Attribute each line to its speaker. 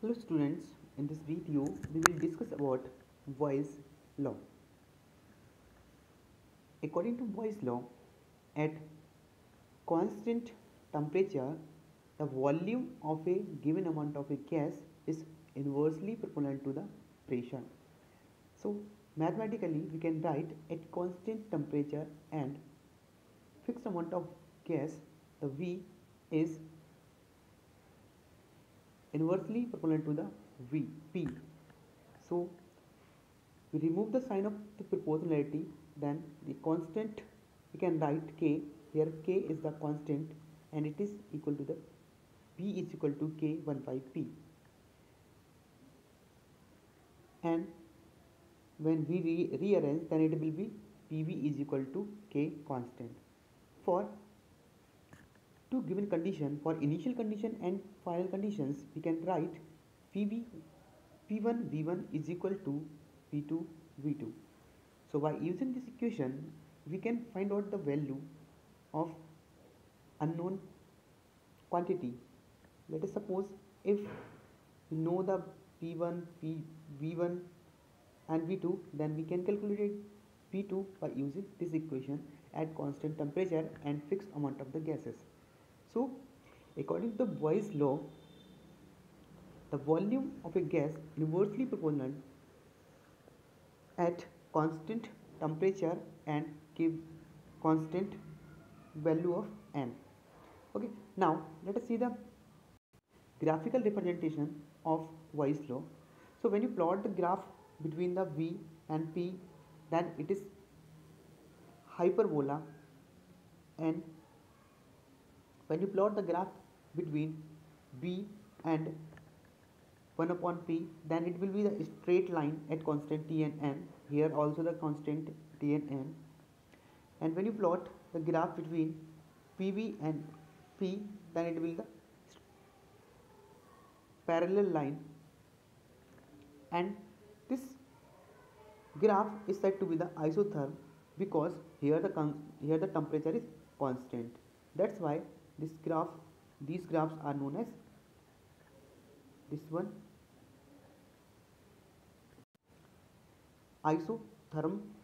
Speaker 1: Hello students, in this video we will discuss about Boyle's law. According to Boyle's law, at constant temperature, the volume of a given amount of a gas is inversely proportional to the pressure. So mathematically we can write at constant temperature and fixed amount of gas, the V is inversely proportional to the V P. So we remove the sign of the proportionality, then the constant we can write K. Here K is the constant and it is equal to the P is equal to K15P, and when we rearrange, then it will be PV is equal to K constant. For two given condition, for initial condition and final conditions, we can write PV P1 V1 is equal to P2 V2. So by using this equation, we can find out the value of unknown quantity. Let us suppose if we know the P1, V1 and V2, then we can calculate P2 by using this equation at constant temperature and fixed amount of the gases. So according to Boyle's law, the volume of a gas inversely proportional at constant temperature and give constant value of n. Okay, now let us see the graphical representation of Boyle's law. So when you plot the graph between the V and P, then it is hyperbola, and when you plot the graph between V and 1 upon P, then it will be the straight line at constant T and N. Here also the constant T and N. And when you plot the graph between PV and P, then it will be the parallel line, and this graph is said to be the isotherm because here the temperature is constant. That's why these graphs are known as this one isotherm